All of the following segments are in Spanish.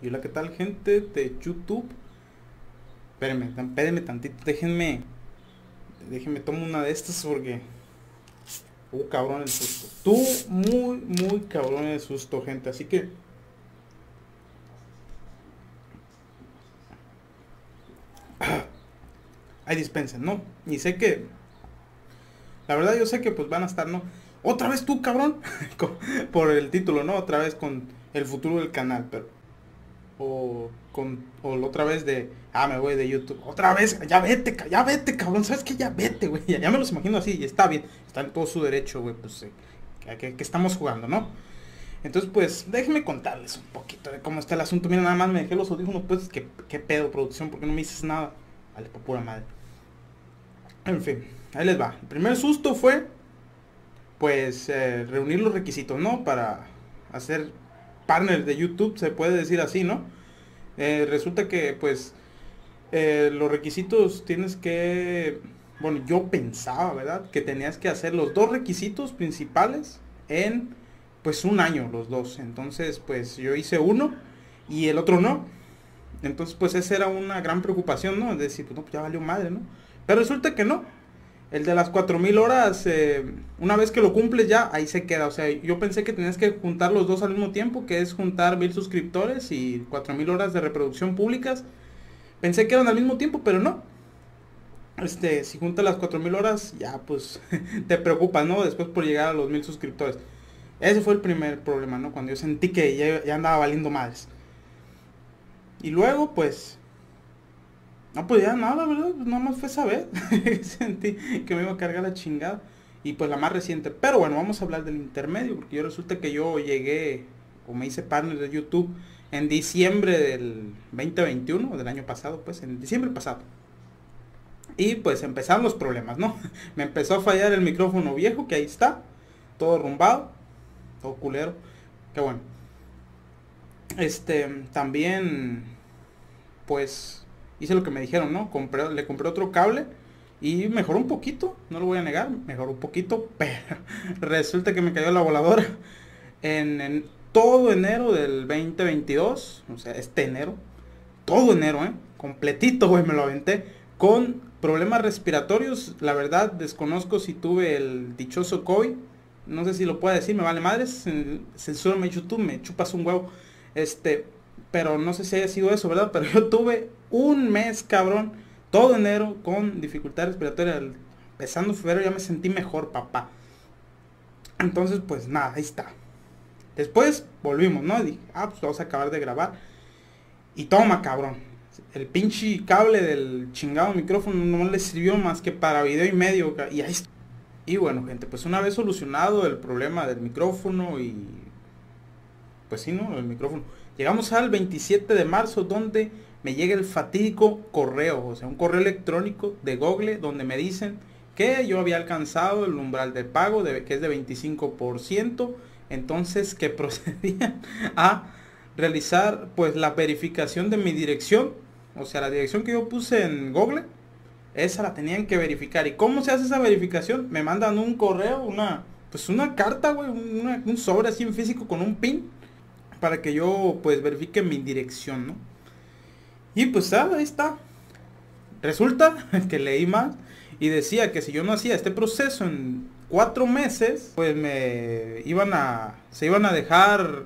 Y hola, ¿qué tal, gente de YouTube? Espérenme tantito, déjenme tomo una de estas porque cabrón el susto. Muy cabrón el susto, gente. Así que, ahí dispensen, ¿no? Y sé que, la verdad yo sé que pues van a estar, ¿no? Otra vez tú, cabrón, por el título, ¿no? Otra vez con el futuro del canal, pero o la otra vez de me voy de YouTube otra vez. Ya vete, cabrón, sabes que ya vete, güey. Ya me los imagino así y está bien, está en todo su derecho, güey. Pues que estamos jugando, ¿no? Entonces pues déjenme contarles un poquito de cómo está el asunto. Mira, nada más me dejé los audífonos, pues qué pedo, producción, porque no me dices nada. Vale, por pura madre. En fin, ahí les va. El primer susto fue pues reunir los requisitos, ¿no? Para hacer partner de YouTube, se puede decir así, ¿no? Resulta que pues los requisitos tienes que, bueno, yo pensaba, ¿verdad? Que tenías que hacer los dos requisitos principales en pues un año, los dos. Entonces pues yo hice uno y el otro no. Entonces pues esa era una gran preocupación, ¿no? Es decir, pues no, pues ya valió madre, ¿no? Pero resulta que no. El de las 4000 horas, una vez que lo cumples ya, ahí se queda. O sea, yo pensé que tenías que juntar los dos al mismo tiempo, que es juntar 1000 suscriptores y 4000 horas de reproducción públicas. Pensé que eran al mismo tiempo, pero no. Si juntas las 4000 horas, ya pues te preocupas, ¿no? Después por llegar a los 1000 suscriptores. Ese fue el primer problema, ¿no? Cuando yo sentí que ya andaba valiendo madres. Y luego, pues, no podía nada, ¿verdad? Pues nada más fue saber. Sentí que me iba a cargar la chingada. Y pues la más reciente. Pero bueno, vamos a hablar del intermedio. Porque yo resulta que yo llegué, o me hice partner de YouTube en diciembre del 2021, del año pasado, pues, en diciembre pasado. Y pues empezaron los problemas, ¿no? Me empezó a fallar el micrófono viejo, que ahí está, todo rumbado, todo culero. Qué bueno. También, pues, hice lo que me dijeron, ¿no? Le compré otro cable y mejoró un poquito, no lo voy a negar, mejoró un poquito, pero resulta que me cayó la voladora en todo enero del 2022, o sea, este enero, todo enero, completito, güey, me lo aventé con problemas respiratorios. La verdad desconozco si tuve el dichoso COVID, no sé si lo puedo decir, me vale madres, censúrame YouTube, me chupas un huevo. este pero no sé si haya sido eso, ¿verdad? Pero yo tuve un mes, cabrón, todo enero con dificultad respiratoria. Empezando febrero ya me sentí mejor, papá. Entonces pues nada, ahí está. Después volvimos, ¿no? Dije, pues vamos a acabar de grabar. Y toma, cabrón. El pinche cable del chingado micrófono no le sirvió más que para video y medio. Y ahí está. Y bueno, gente, pues una vez solucionado el problema del micrófono y... Pues sí, ¿no? El micrófono. Llegamos al 27 de marzo donde me llega el fatídico correo. O sea, un correo electrónico de Google donde me dicen que yo había alcanzado el umbral de pago, que es de 25%. Entonces que procedía a realizar pues la verificación de mi dirección. O sea, la dirección que yo puse en Google, esa la tenían que verificar. ¿Y cómo se hace esa verificación? Me mandan un correo, pues una carta, güey, un sobre así en físico con un pin para que yo pues verifique mi dirección, ¿no? Y pues ahí está. Resulta que leí más y decía que si yo no hacía este proceso en 4 meses, pues se iban a dejar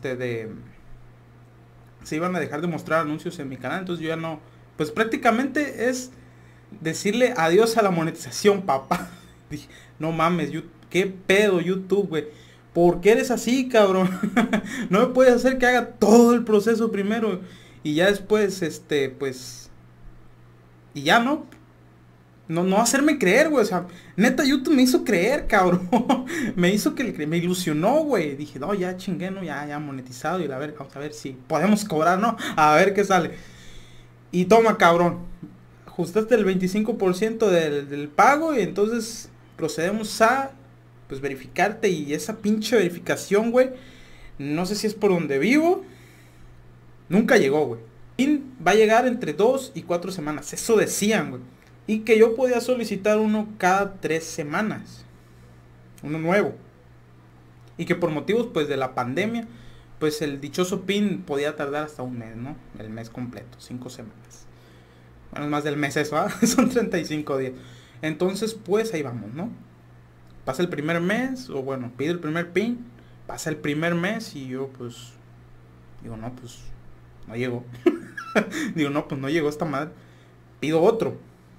se iban a dejar de mostrar anuncios en mi canal. Entonces yo ya no, pues prácticamente es decirle adiós a la monetización, papá. Dije, no mames, qué pedo YouTube, güey. ¿Por qué eres así, cabrón? No me puedes hacer que haga todo el proceso primero y ya después, pues, y ya no hacerme creer, güey. O sea, neta, YouTube me hizo creer, cabrón. Me ilusionó, güey. Dije, no, ya chingué, ¿no? Ya monetizado. Y vamos a ver si podemos cobrar, ¿no? A ver qué sale. Y toma, cabrón. Ajustaste el 25% del pago y entonces procedemos a pues verificarte. Y esa pinche verificación, güey, no sé si es por donde vivo, nunca llegó, güey. Y va a llegar entre 2 y 4 semanas, eso decían, güey. Y que yo podía solicitar uno cada 3 semanas, uno nuevo. Y que por motivos pues de la pandemia, pues el dichoso PIN podía tardar hasta un mes, ¿no? El mes completo, 5 semanas. Bueno, es más del mes eso, ¿ah? Son 35 días. Entonces, pues ahí vamos, ¿no? Pasa el primer mes, o bueno, pido el primer PIN, pasa el primer mes y yo pues digo, no, pues no llegó. Digo, no, pues no llegó esta madre. Pido otro.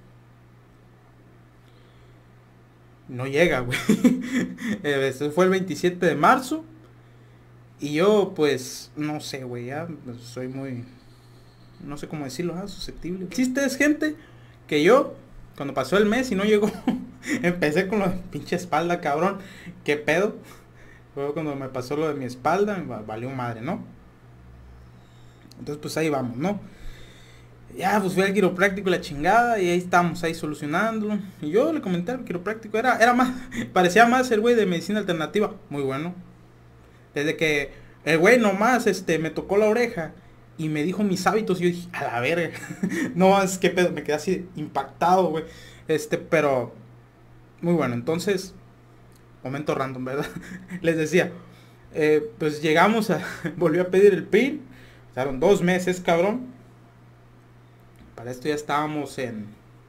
No llega, güey. Este fue el 27 de marzo. Y yo, pues, no sé, güey, ya soy muy, no sé cómo decirlo, susceptible. Existe es gente que yo, cuando pasó el mes y no llegó, empecé con lo de pinche espalda, cabrón. ¿Qué pedo? Luego cuando me pasó lo de mi espalda, me valió madre, ¿no? Entonces, pues ahí vamos, ¿no? Ya, pues fui al quiropráctico la chingada y ahí estamos, ahí solucionándolo. Y yo le comenté al quiropráctico, era más, parecía más el güey de medicina alternativa. Muy bueno. Desde que el güey nomás, me tocó la oreja y me dijo mis hábitos y yo dije, a la verga. No, es que pedo, me quedé así impactado, güey. Pero, muy bueno, entonces, momento random, ¿verdad? Les decía, pues llegamos a, volvió a pedir el PIN. Pasaron 2 meses, cabrón. Para esto ya estábamos en...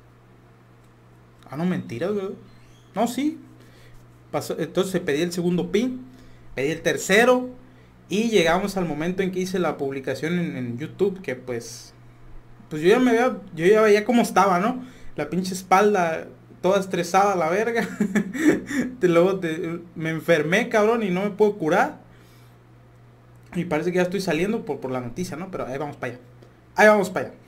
Ah, no, mentiras, ¿verdad? No, sí. Pasó, entonces pedí el segundo PIN, pedí el tercero y llegamos al momento en que hice la publicación en YouTube, que pues yo ya veía cómo estaba, ¿no? La pinche espalda toda estresada a la verga. Luego me enfermé, cabrón, y no me puedo curar. Y parece que ya estoy saliendo por la noticia, ¿no? Pero ahí vamos para allá. Ahí vamos para allá.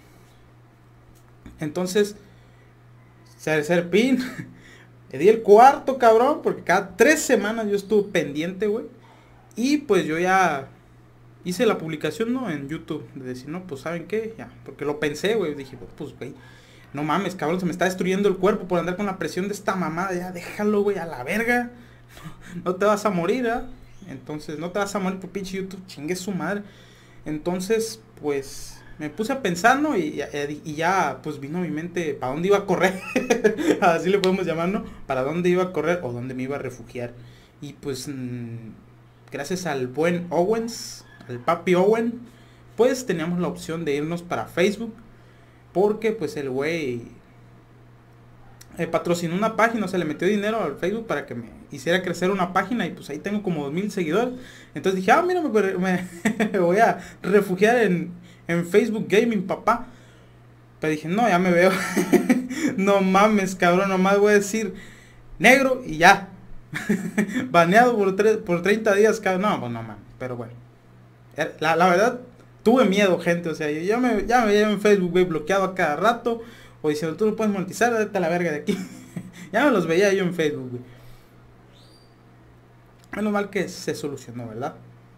Entonces, tercer PIN. Le di el cuarto, cabrón, porque cada 3 semanas yo estuve pendiente, güey. Y pues yo ya hice la publicación, ¿no? En YouTube. De decir, no, pues ¿saben qué? Ya. Porque lo pensé, güey. Dije, pues, güey, no mames, cabrón, se me está destruyendo el cuerpo por andar con la presión de esta mamada. Ya, déjalo, güey, a la verga. No te vas a morir, ¿ah? Entonces, no te vas a morir por pinche YouTube. Chingue su madre. Entonces, pues... me puse a pensar, ¿no? Y ya, pues vino a mi mente para dónde iba a correr. Así le podemos llamar, ¿no? Para dónde iba a correr o dónde me iba a refugiar. Y pues, gracias al buen Owens, al papi Owen, pues teníamos la opción de irnos para Facebook. Porque pues el güey patrocinó una página, o sea, le metió dinero al Facebook para que me hiciera crecer una página. Y pues ahí tengo como 2000 seguidores. Entonces dije, mira, me voy a refugiar en Facebook Gaming, papá. Pero dije, no, ya me veo. No mames, cabrón, nomás voy a decir negro y ya. Baneado por 30 días, cabrón. No, pues no mames, pero bueno. La verdad, tuve miedo, gente. O sea, yo ya me veía en Facebook, güey, bloqueado a cada rato. O diciendo, tú no puedes monetizar, date a la verga de aquí. Ya me los veía yo en Facebook, güey. Menos mal que se solucionó, ¿verdad?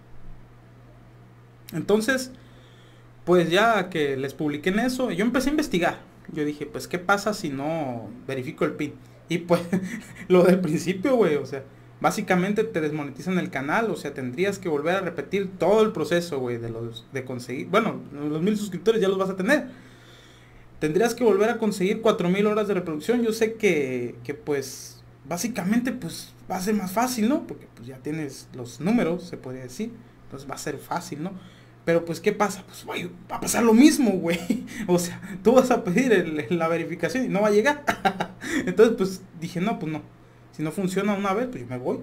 Entonces, pues ya que les publiqué en eso, yo empecé a investigar. Yo dije, pues, ¿qué pasa si no verifico el PIN? Y pues, lo del principio, güey, o sea, básicamente te desmonetizan el canal, o sea, tendrías que volver a repetir todo el proceso, güey, de conseguir, bueno, los 1000 suscriptores ya los vas a tener. Tendrías que volver a conseguir 4000 horas de reproducción. Yo sé que pues, básicamente, pues, va a ser más fácil, ¿no? Porque pues ya tienes los números, se podría decir. Entonces va a ser fácil, ¿no? Pero pues, ¿qué pasa? Pues, güey, va a pasar lo mismo, güey. O sea, tú vas a pedir la verificación y no va a llegar. Entonces, pues, dije, no, pues no. Si no funciona una vez, pues yo me voy.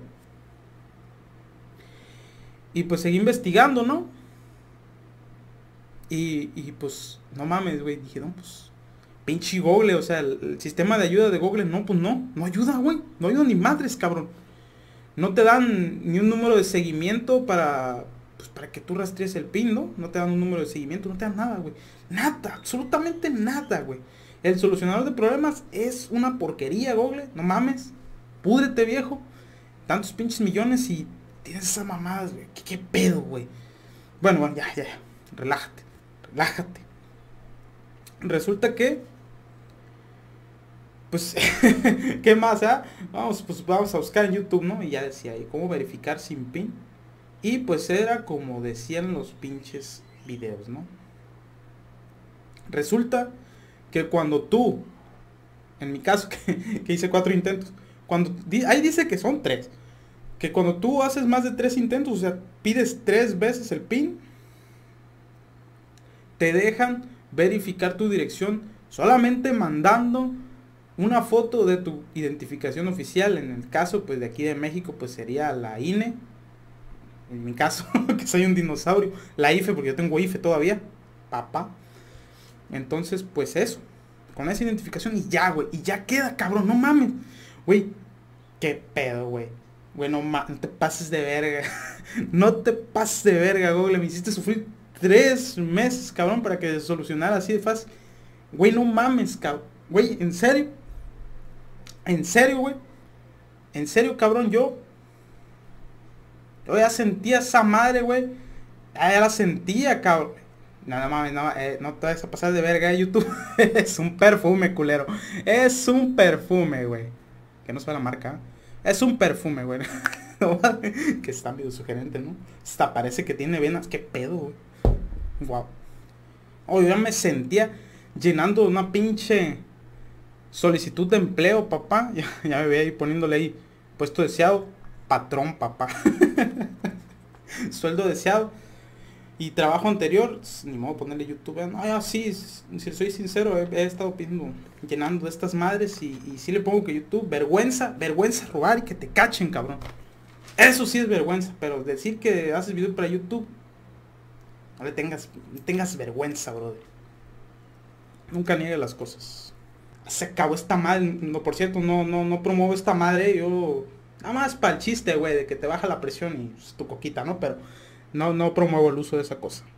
Y pues seguí investigando, ¿no? Y pues, no mames, güey. Dije, no, pues, pinche Google, o sea, el sistema de ayuda de Google, no, pues no ayuda, güey. No ayuda ni madres, cabrón. No te dan ni un número de seguimiento para que tú rastrees el PIN, ¿no? No te dan un número de seguimiento, no te dan nada, güey. Nada, absolutamente nada, güey. El solucionador de problemas es una porquería, Google. No mames. Púdrete, viejo. Tantos pinches millones y tienes esas mamadas, güey. ¿Qué pedo, güey? Bueno, ya. Relájate. Resulta que... pues, ¿qué más, vamos a buscar en YouTube, ¿no? Y ya decía ahí, ¿cómo verificar sin PIN? Y pues era como decían los pinches videos, ¿no? Resulta que cuando tú, en mi caso, que hice 4 intentos, ahí dice que son 3. que cuando tú haces más de 3 intentos, o sea, pides 3 veces el PIN, te dejan verificar tu dirección solamente mandando una foto de tu identificación oficial. En el caso pues de aquí de México pues sería la INE, en mi caso que soy un dinosaurio, la IFE porque yo tengo IFE todavía, papá. Entonces pues eso, con esa identificación y ya, güey, y ya queda, cabrón, no mames, güey, qué pedo, güey. Güey, no te pases de verga. No te pases de verga, Google. Me hiciste sufrir 3 meses, cabrón, para que se solucionara así de fácil. Güey, no mames, cabrón. Güey, en serio. En serio, güey. En serio, cabrón, yo ya sentía esa madre, güey. Ya la sentía, cabrón. Nada más, no te vas a pasar de verga, YouTube. Es un perfume, culero. Es un perfume, güey. Que no se ve la marca. Es un perfume, güey. Que está medio sugerente, ¿no? Hasta parece que tiene venas. ¿Qué pedo, güey? Wow. Oh, yo ya me sentía llenando una pinche solicitud de empleo, papá. Ya me veía ahí poniéndole ahí puesto deseado, patrón, papá. Sueldo deseado. Y trabajo anterior, ni modo ponerle YouTube. No, ya sí, si soy sincero, he estado pidiendo, llenando estas madres y sí le pongo que YouTube, vergüenza robar y que te cachen, cabrón. Eso sí es vergüenza, pero decir que haces video para YouTube, no tengas vergüenza, brother. Nunca niegue las cosas. Se acabó esta madre, no, por cierto, no promuevo esta madre, yo, nada más para el chiste, güey, de que te baja la presión y pues, tu coquita, ¿no? Pero no promuevo el uso de esa cosa.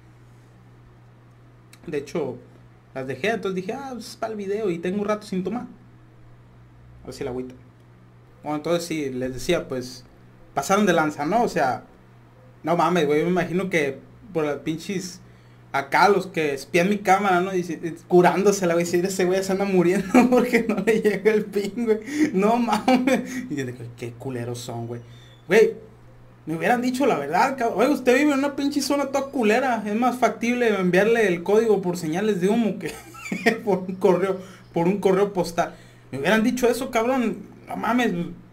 De hecho, las dejé, entonces dije, pues es para el video y tengo un rato sin tomar. A ver si la agüita. Bueno, entonces sí, les decía, pues, pasaron de lanza, ¿no? O sea, no mames, güey, me imagino que por las pinches, acá los que espían mi cámara, ¿no? Y curándosela, güey, si ese güey se anda muriendo porque no le llega el pin, güey. No mames. Y yo digo, qué culeros son, güey. Güey, me hubieran dicho la verdad, cabrón. Oye, usted vive en una pinche zona toda culera. Es más factible enviarle el código por señales de humo que por un correo postal. Me hubieran dicho eso, cabrón. No mames.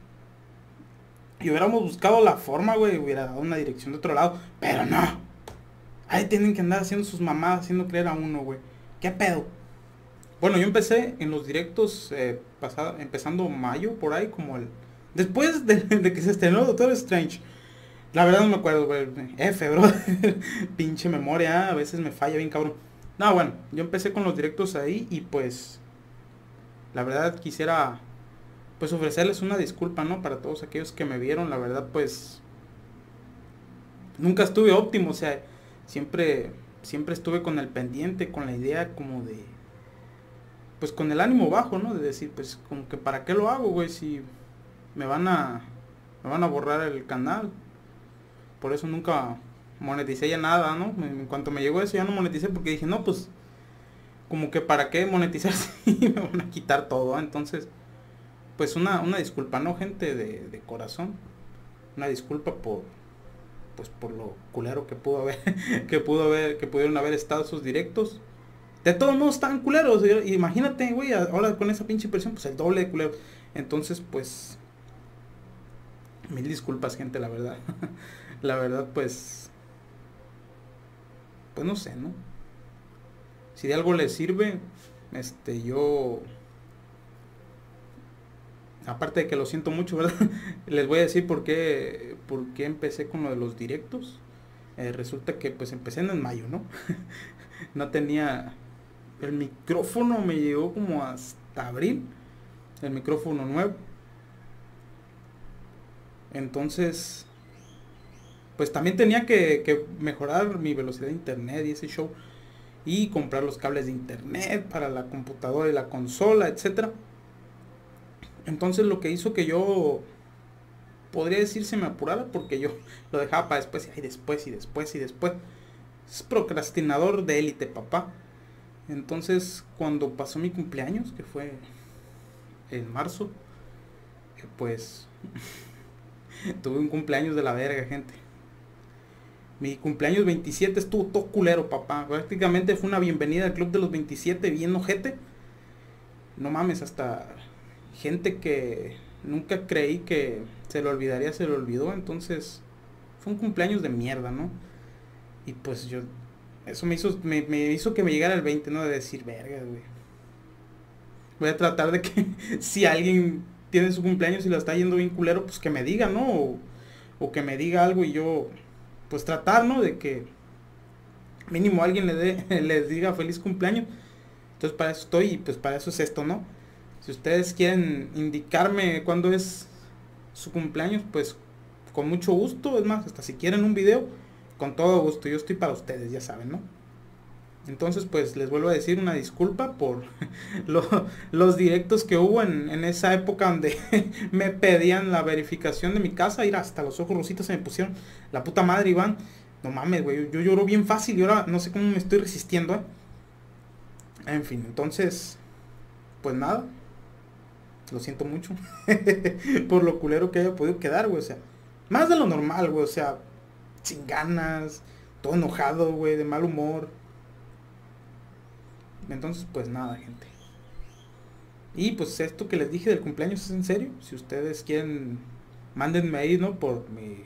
Y hubiéramos buscado la forma, güey. Hubiera dado una dirección de otro lado. Pero no. Ahí tienen que andar haciendo sus mamadas, haciendo creer a uno, güey. ¿Qué pedo? Bueno, yo empecé en los directos empezando mayo, por ahí, como el... Después de que se estrenó Doctor Strange. La verdad no me acuerdo, güey. Bro. Pinche memoria, a veces me falla bien, cabrón. No, bueno, yo empecé con los directos ahí y pues... La verdad quisiera... Pues ofrecerles una disculpa, ¿no? Para todos aquellos que me vieron, la verdad, pues... Nunca estuve óptimo, o sea... Siempre estuve con el pendiente, con la idea como de... Pues con el ánimo bajo, ¿no? De decir, pues como que para qué lo hago, güey, si me van a borrar el canal. Por eso nunca moneticé ya nada, ¿no? En cuanto me llegó eso ya no moneticé porque dije, no, pues como que para qué monetizar si me van a quitar todo, ¿eh? Entonces, pues una disculpa, ¿no, gente? De corazón. Una disculpa por lo culero que pudo haber, que pudieron haber estado sus directos. De todos modos estaban culeros. Imagínate, güey, ahora con esa pinche presión, pues el doble de culeros. Entonces, pues, mil disculpas, gente, la verdad. La verdad, pues no sé, ¿no? Si de algo les sirve, yo, aparte de que lo siento mucho, ¿verdad? Les voy a decir por qué empecé con lo de los directos. Resulta que pues empecé en mayo, ¿no? No tenía... El micrófono me llegó como hasta abril. El micrófono nuevo. Entonces, pues también tenía que mejorar mi velocidad de internet y ese show. Y comprar los cables de internet para la computadora y la consola, etcétera. Entonces lo que hizo que yo, podría decirse, me apurara, porque yo lo dejaba para después y después. Es procrastinador de élite, papá. Entonces cuando pasó mi cumpleaños, que fue en marzo, pues tuve un cumpleaños de la verga, gente. Mi cumpleaños 27 estuvo todo culero, papá. Prácticamente fue una bienvenida al club de los 27 bien ojete. No mames, hasta gente que Nunca creí que se lo olvidaría, se lo olvidó. Entonces, fue un cumpleaños de mierda, ¿no? Y pues yo, eso me hizo que me llegara el 20, ¿no? De decir, verga, güey. Voy a tratar de que si alguien tiene su cumpleaños y lo está yendo bien culero, pues que me diga, ¿no? O que me diga algo y yo, pues tratar, ¿no? De que mínimo alguien les diga feliz cumpleaños. Entonces para eso estoy y pues para eso es esto, ¿no? Si ustedes quieren indicarme cuándo es su cumpleaños, pues con mucho gusto. Es más, hasta si quieren un video, con todo gusto. Yo estoy para ustedes, ya saben, ¿no? Entonces pues les vuelvo a decir una disculpa por los directos que hubo en esa época donde me pedían la verificación de mi casa. Ir hasta los ojos rositas se me pusieron. La puta madre, Iván. No mames, güey. Yo lloro bien fácil y ahora no sé cómo me estoy resistiendo, En fin, entonces, pues nada. Lo siento mucho. Por lo culero que haya podido quedar, güey. O sea, más de lo normal, güey. O sea, sin ganas. Todo enojado, güey. De mal humor. Entonces, pues nada, gente. Y pues esto que les dije del cumpleaños es en serio. Si ustedes quieren, mándenme ahí, ¿no? Por mi...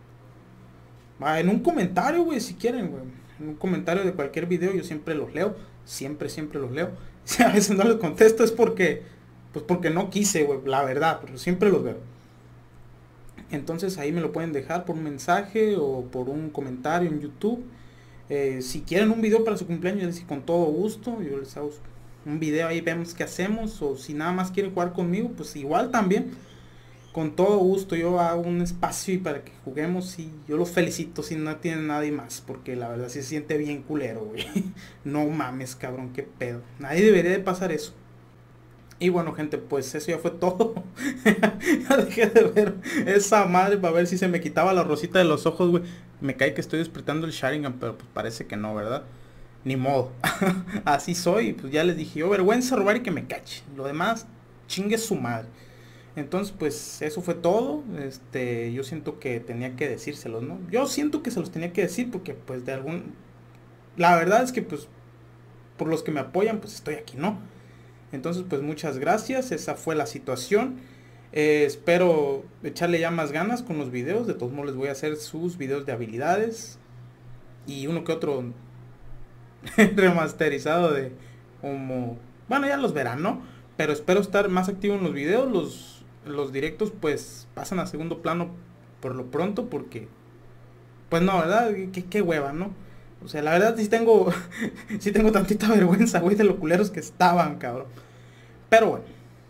en un comentario, güey, si quieren, güey. En un comentario de cualquier video yo siempre los leo. Siempre, siempre los leo. Si a veces no les contesto es porque... Pues porque no quise, güey, la verdad. Pero siempre los veo. Entonces ahí me lo pueden dejar por un mensaje o por un comentario en YouTube. Si quieren un video para su cumpleaños, les con todo gusto, yo les hago un video ahí, vemos qué hacemos. O si nada más quieren jugar conmigo, pues igual también, con todo gusto yo hago un espacio y para que juguemos. Y yo los felicito si no tienen nadie más, porque la verdad sí se siente bien culero, güey. No mames, cabrón, qué pedo. Nadie debería de pasar eso. Y bueno, gente, pues eso ya fue todo. Ya dejé de ver esa madre para ver si se me quitaba la rosita de los ojos, güey. Me cae que estoy despertando el Sharingan, pero pues parece que no, ¿verdad? Ni modo. Así soy, pues ya les dije yo, vergüenza robar y que me cache. Lo demás, chingue su madre. Entonces, pues eso fue todo. Yo siento que tenía que decírselos, ¿no? Yo siento que se los tenía que decir porque pues de algún... La verdad es que pues por los que me apoyan, pues estoy aquí, ¿no? Entonces pues muchas gracias, esa fue la situación. Espero echarle ya más ganas con los videos. De todos modos les voy a hacer sus videos de habilidades. Y uno que otro remasterizado de como... Bueno, ya los verán, ¿no? Pero espero estar más activo en los videos. Los directos pues pasan a segundo plano por lo pronto porque... Pues no, ¿verdad? Qué hueva, ¿no? O sea, la verdad sí tengo... sí tengo tantita vergüenza, güey, de lo culeros que estaban, cabrón. Pero bueno.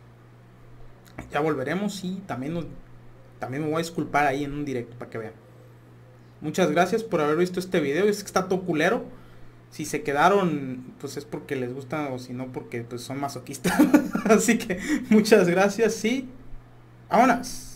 Ya volveremos y también me voy a disculpar ahí en un directo para que vean. Muchas gracias por haber visto este video. Es que está todo culero. Si se quedaron, pues es porque les gusta, o si no, porque pues son masoquistas. Así que muchas gracias y... ¡vámonos!